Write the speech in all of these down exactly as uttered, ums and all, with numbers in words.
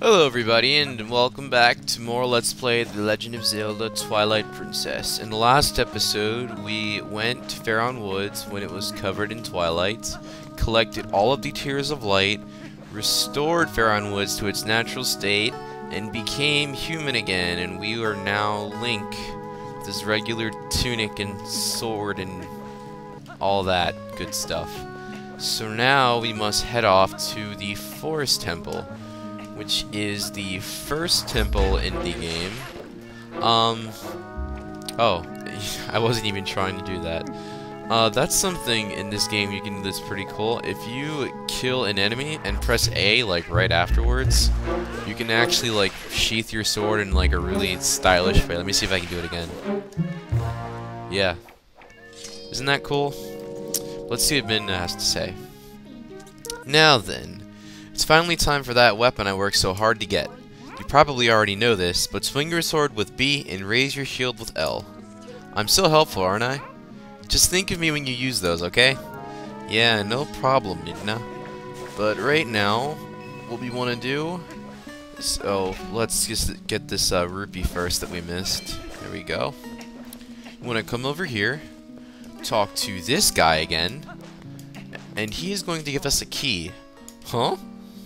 Hello everybody, and welcome back to more Let's Play The Legend of Zelda Twilight Princess. In the last episode, we went to Faron Woods when it was covered in twilight, collected all of the Tears of Light, restored Faron Woods to its natural state, and became human again, and we are now Link, with his regular tunic and sword and all that good stuff. So now we must head off to the Forest Temple, which is the first temple in the game. Um, oh, I wasn't even trying to do that. Uh, that's something in this game you can do that's pretty cool. If you kill an enemy and press A, like, right afterwards, you can actually, like, sheath your sword in, like, a really stylish way. Let me see if I can do it again. Yeah. Isn't that cool? Let's see what Midna has to say. Now then. It's finally time for that weapon I worked so hard to get. You probably already know this, but swing your sword with B and raise your shield with L. I'm so helpful, aren't I? Just think of me when you use those, okay? Yeah, no problem, Midna. But right now, what we want to do is... Oh, let's just get this uh, rupee first that we missed. There we go. You want to come over here, talk to this guy again, and he is going to give us a key. Huh?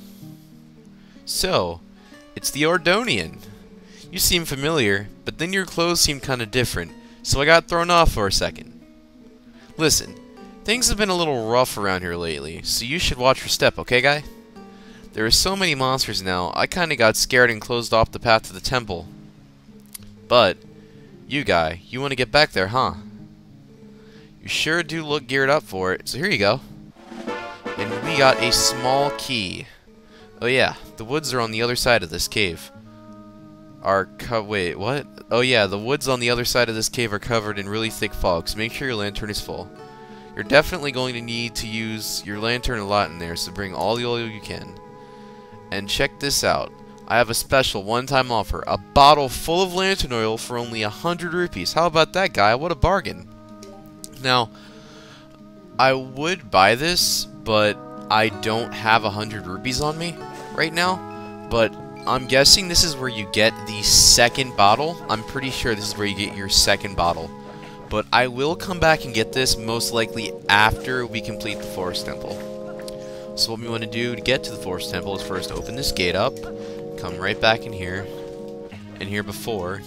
So, it's the Ordonian. You seem familiar, but then your clothes seem kind of different, so I got thrown off for a second. Listen, things have been a little rough around here lately, so you should watch your step, okay, guy? There are so many monsters now, I kinda got scared and closed off the path to the temple. But, you guy, you want to get back there, huh? You sure do look geared up for it, so here you go. And we got a small key. Oh yeah, the woods are on the other side of this cave. Are co- wait, what? Oh yeah, the woods on the other side of this cave are covered in really thick fog, so make sure your lantern is full. You're definitely going to need to use your lantern a lot in there, so bring all the oil you can. And check this out. I have a special one-time offer. A bottle full of lantern oil for only a hundred rupees. How about that, guy? What a bargain. Now, I would buy this, but I don't have a hundred rupees on me right now, but I'm guessing this is where you get the second bottle. I'm pretty sure this is where you get your second bottle, but I will come back and get this most likely after we complete the Forest Temple. So what we want to do to get to the Forest Temple is first open this gate up, come right back in here, and here before.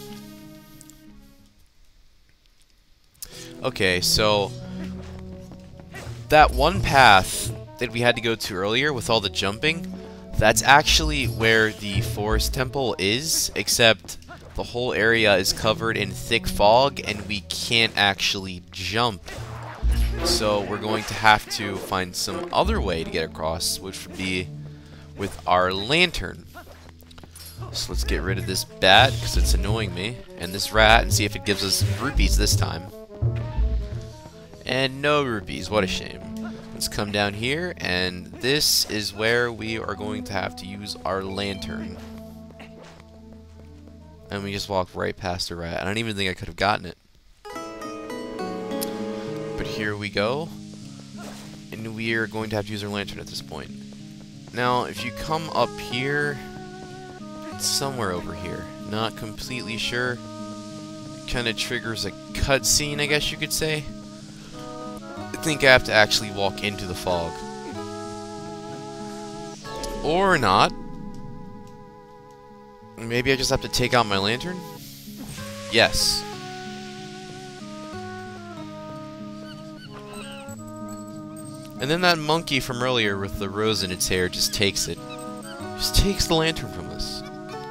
Okay, so that one path that we had to go to earlier with all the jumping, that's actually where the Forest Temple is, except the whole area is covered in thick fog and we can't actually jump. So we're going to have to find some other way to get across, which would be with our lantern. So let's get rid of this bat, because it's annoying me, and this rat, and see if it gives us rupees this time. And no rupees, what a shame. Let's come down here, and this is where we are going to have to use our lantern. And we just walked right past the rat. I don't even think I could have gotten it. But here we go. And we are going to have to use our lantern at this point. Now, if you come up here, it's somewhere over here. Not completely sure. It kind of triggers a cutscene, I guess you could say. I think I have to actually walk into the fog. Or not. Maybe I just have to take out my lantern? Yes. And then that monkey from earlier with the rose in its hair just takes it. Just takes the lantern from us.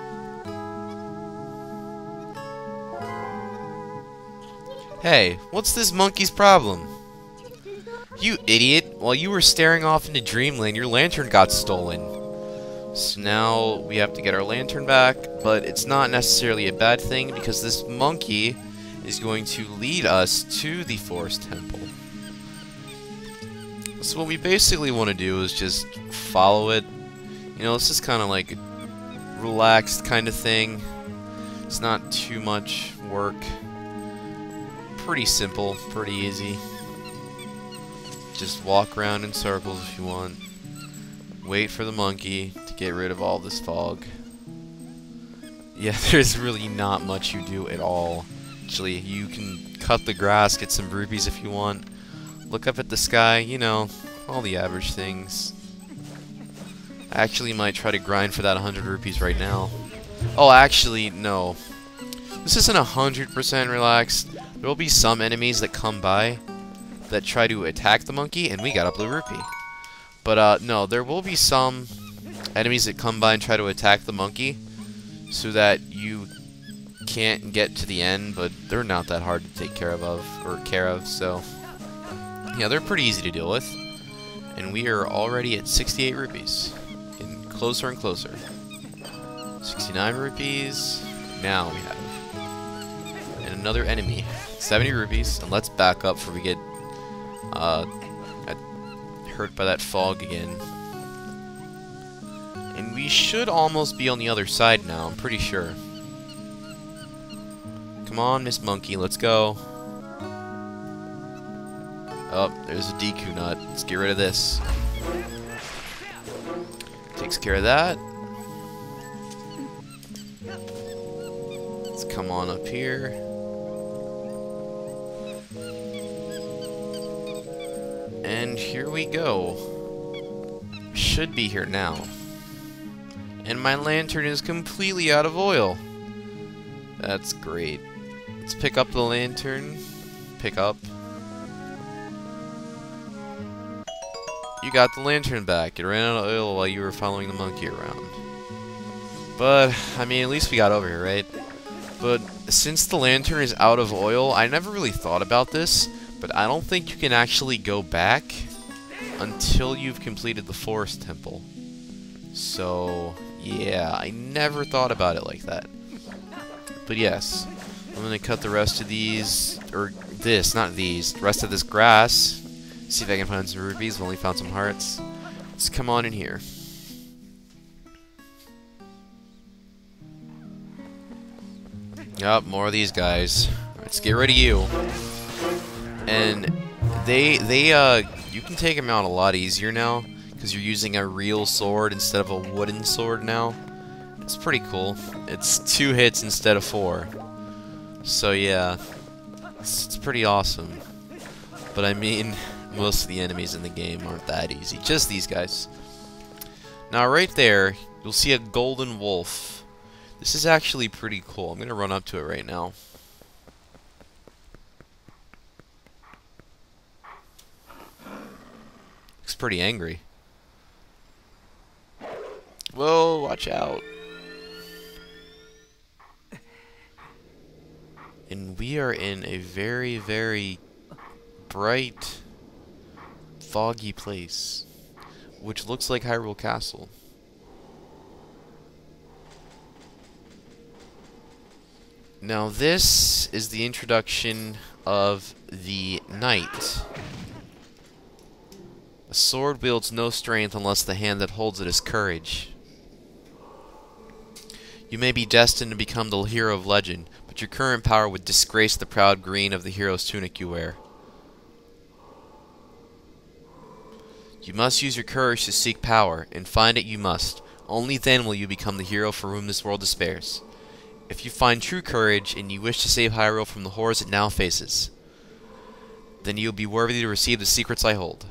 Hey, what's this monkey's problem? You idiot! While you were staring off into Dreamland, your lantern got stolen. So now we have to get our lantern back, but it's not necessarily a bad thing because this monkey is going to lead us to the Forest Temple. So what we basically want to do is just follow it. You know, this is kind of like a relaxed kind of thing. It's not too much work. Pretty simple, pretty easy. Just walk around in circles if you want. Wait for the monkey to get rid of all this fog. Yeah, there's really not much you do at all. Actually, you can cut the grass, get some rupees if you want. Look up at the sky, you know, all the average things. I actually might try to grind for that one hundred rupees right now. Oh, actually, no. This isn't one hundred percent relaxed. There will be some enemies that come by that try to attack the monkey, and we got a blue rupee. But, uh, no, there will be some enemies that come by and try to attack the monkey so that you can't get to the end, but they're not that hard to take care of, or care of, so... Yeah, they're pretty easy to deal with. And we are already at sixty-eight rupees. Getting closer and closer. sixty-nine rupees. Now we have. And another enemy. seventy rupees. And let's back up before we get uh, hurt by that fog again. And we should almost be on the other side now, I'm pretty sure. Come on, Miss Monkey, let's go. Oh, there's a Deku nut. Let's get rid of this. Takes care of that. Let's come on up here. And here we go. Should be here now. And my lantern is completely out of oil. That's great. Let's pick up the lantern. Pick up. You got the lantern back. It ran out of oil while you were following the monkey around. But, I mean, at least we got over here, right? But, since the lantern is out of oil, I never really thought about this, but I don't think you can actually go back until you've completed the forest temple. So, yeah, I never thought about it like that. But yes, I'm gonna cut the rest of these, or this, not these, the rest of this grass. See if I can find some rupees. I've only found some hearts. Let's come on in here. Yup, more of these guys. Let's get rid of you. And they, they, uh, you can take them out a lot easier now because you're using a real sword instead of a wooden sword now. It's pretty cool. It's two hits instead of four. So yeah, it's, it's pretty awesome. But I mean, most of the enemies in the game aren't that easy. Just these guys. Now right there, you'll see a golden wolf. This is actually pretty cool. I'm going to run up to it right now. Looks pretty angry. Whoa, watch out. And we are in a very, very bright, foggy place, which looks like Hyrule Castle. Now this is the introduction of the knight. A sword wields no strength unless the hand that holds it is courage. You may be destined to become the hero of legend, but your current power would disgrace the proud green of the hero's tunic you wear. You must use your courage to seek power, and find it you must. Only then will you become the hero for whom this world despairs. If you find true courage, and you wish to save Hyrule from the horrors it now faces, then you will be worthy to receive the secrets I hold.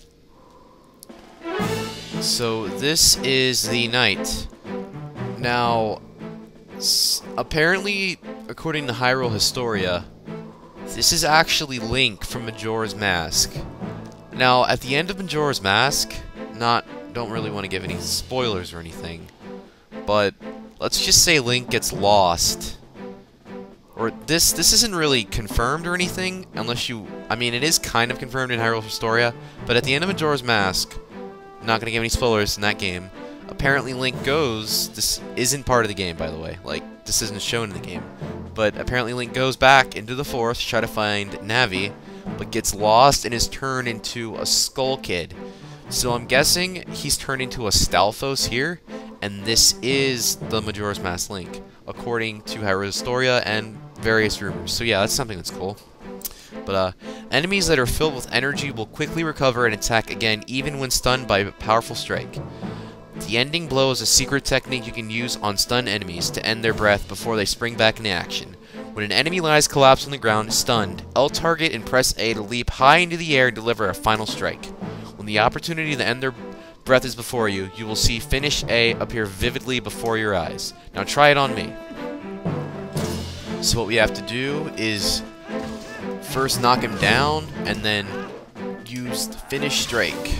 So, this is the knight. Now, s apparently, according to Hyrule Historia, this is actually Link from Majora's Mask. Now, at the end of Majora's Mask, not, don't really want to give any spoilers or anything, but let's just say Link gets lost. Or this, this isn't really confirmed or anything, unless you, I mean, it is kind of confirmed in Hyrule Historia, but at the end of Majora's Mask, I'm not going to give any spoilers in that game, apparently Link goes, this isn't part of the game, by the way, like, this isn't shown in the game, but apparently Link goes back into the forest to try to find Navi, but gets lost and is turned into a Skull Kid. So I'm guessing he's turned into a Stalfos here, and this is the Majora's Mask Link, according to Hyrule Historia and various rumors. So yeah, that's something that's cool. But uh, enemies that are filled with energy will quickly recover and attack again, even when stunned by a powerful strike. The ending blow is a secret technique you can use on stunned enemies to end their breath before they spring back into action. When an enemy lies collapsed on the ground, stunned, L target and press A to leap high into the air and deliver a final strike. When the opportunity to end their breath is before you, you will see Finish A appear vividly before your eyes. Now try it on me. So what we have to do is first knock him down and then use the Finish Strike.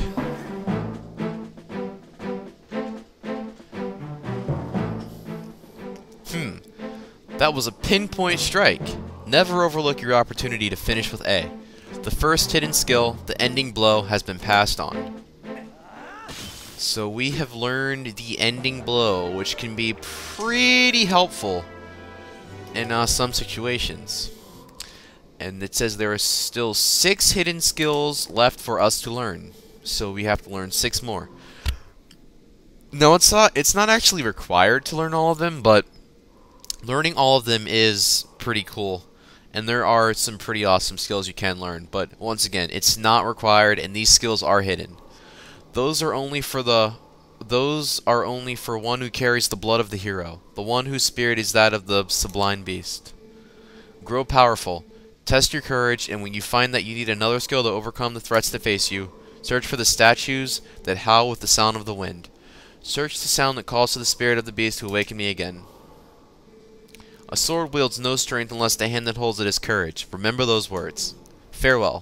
Hmm. That was a pinpoint strike. Never overlook your opportunity to finish with A. The first hidden skill, the ending blow, has been passed on. So we have learned the ending blow, which can be pretty helpful in uh, some situations. And it says there are still six hidden skills left for us to learn. So we have to learn six more. No, it's not, it's not actually required to learn all of them, but learning all of them is pretty cool. And there are some pretty awesome skills you can learn. But once again, it's not required, and these skills are hidden. Those are only for the those are only for one who carries the blood of the hero, the one whose spirit is that of the sublime beast. Grow powerful. Test your courage, and when you find that you need another skill to overcome the threats that face you, search for the statues that howl with the sound of the wind. Search the sound that calls to the spirit of the beast to awaken me again. A sword wields no strength unless the hand that holds it is courage. Remember those words. Farewell.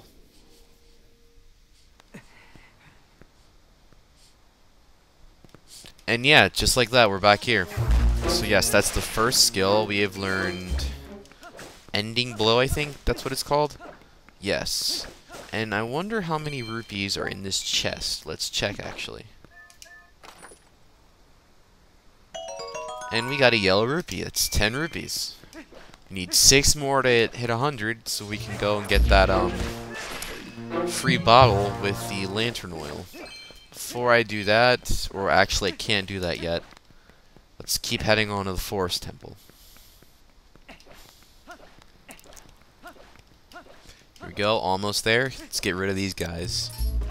And yeah, just like that, we're back here. So yes, that's the first skill. We have learned Ending Blow, I think that's what it's called. Yes. And I wonder how many rupees are in this chest. Let's check, actually. And we got a yellow rupee. That's ten rupees. We need six more to hit a hundred, so we can go and get that um free bottle with the lantern oil. Before I do that, or actually I can't do that yet, let's keep heading on to the Forest Temple. Here we go, almost there. Let's get rid of these guys.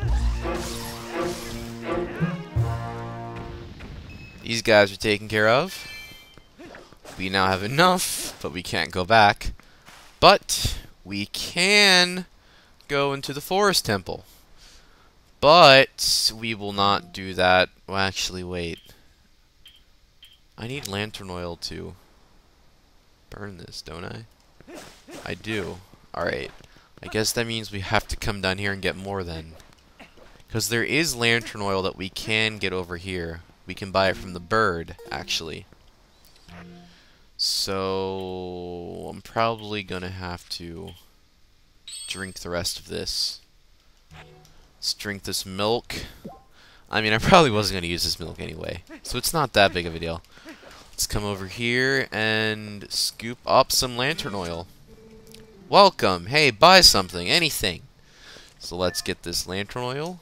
These guys are taken care of. We now have enough, but we can't go back. But we can go into the Forest Temple. But we will not do that. Well, actually, wait. I need lantern oil to burn this, don't I? I do. Alright. I guess that means we have to come down here and get more then. Because there is lantern oil that we can get over here. We can buy it from the bird, actually. So I'm probably gonna have to drink the rest of this. Let's drink this milk. I mean, I probably wasn't gonna use this milk anyway, so it's not that big of a deal. Let's come over here and scoop up some lantern oil. Welcome. Hey, buy something, anything. So let's get this lantern oil.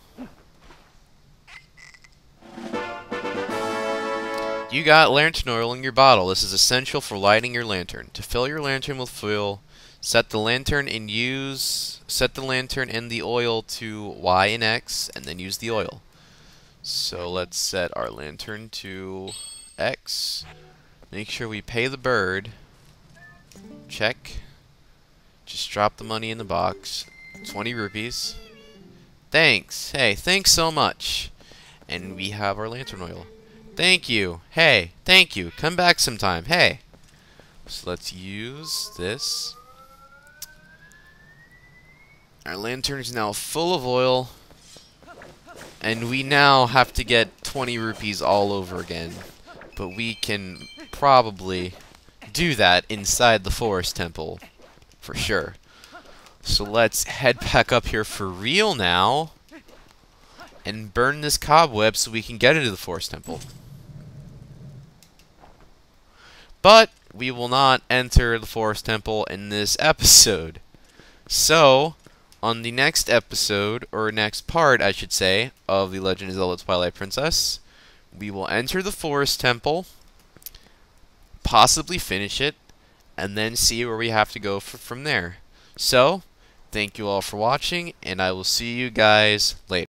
You got lantern oil in your bottle. This is essential for lighting your lantern. To fill your lantern with fuel, set the lantern and use set the lantern and the oil to Y and X, and then use the oil. So let's set our lantern to X. Make sure we pay the bird. Check. Just drop the money in the box. twenty rupees. Thanks. Hey, thanks so much. And we have our lantern oil. Thank you. Hey, thank you. Come back sometime. Hey. So let's use this. Our lantern is now full of oil. And we now have to get twenty rupees all over again. But we can probably do that inside the Forest Temple. For sure. So let's head back up here for real now. And burn this cobweb so we can get into the Forest Temple. But we will not enter the Forest Temple in this episode. So, on the next episode, or next part, I should say, of The Legend of Zelda Twilight Princess, we will enter the Forest Temple, possibly finish it, and then see where we have to go for, from there. So, thank you all for watching, and I will see you guys later.